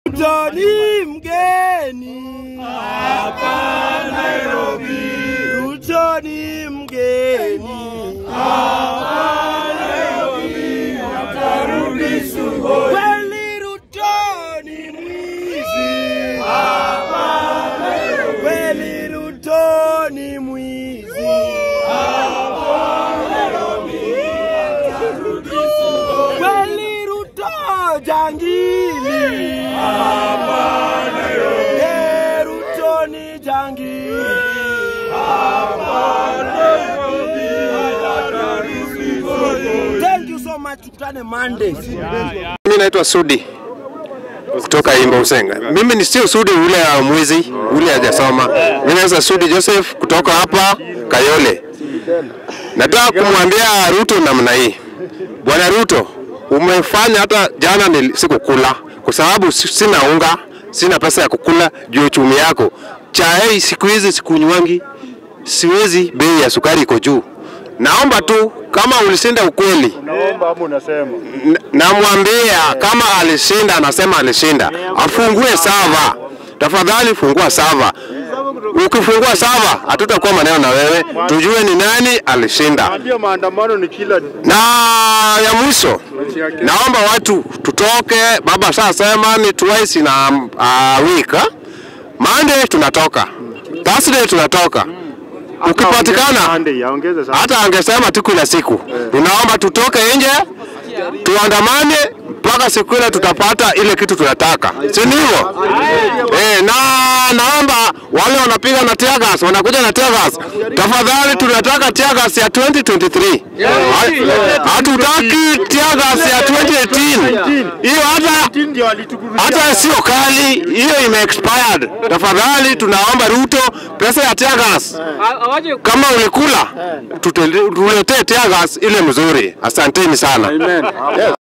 Ruto ni mgeni hapa Nairobi. Ruto ni mgeni hapa Nairobi. Atarudi Sugoi. Kweli Ruto ni mwizi hapa Nairobi. Kweli Ruto ni mwizi hapa Nairobi. Atarudi Sugoi. Kweli Ruto jangili hapa Nairobi. Ruto ni jangili hapa Nairobi. Atarudi Sugoi. Thank you so much. Tukutane Monday. Mimi naitwa Sudi kutoka Imbo Usenga. Mimi ni sio Sudi ule ya mwizi, ule hajasoma. Mimi naitwa Sudi Joseph kutoka hapa Kayole. Nataka kumwambia Ruto namna hii. Bwana Ruto, umefanya hata jana ni sikukula kwa sababu sina unga, sina pesa ya kukula juu uchumi yako. Chai siku hizi sikunywangi. Siwezi, bei ya sukari iko juu. Naomba tu kama ulishinda ukweli. Naomba hapo unasema. Namwambia kama alishinda, anasema alishinda, afungue sava. Tafadhali fungua sava. Ukifungua sava hatutakuwa maneno na wewe. Tujue ni nani alishinda. Ndio maandamano ni kila. Na ya mwisho naomba watu tutoke. Baba sasa sema ni twice in a week. Monday tunatoka. Thursday tunatoka. Ukipatikana hata angesema tu kila siku. Tunaomba tutoke nje, tuandamane mpaka siku ile tutapata ile kitu tunataka. Si ndivyo? Na naomba wale wanapiga na tear gas, wanakuja na tear gas. Tafadhali tunataka tear gas ya 2023. Hatutaki tear gas ya 2018. Hiyo hata sio kali, hiyo ime expired. Tafadhali tunaomba Ruto pesa ya tear gas. Kama ulikula tuletee tear gas ile mzuri. Asanteni sana. Amen.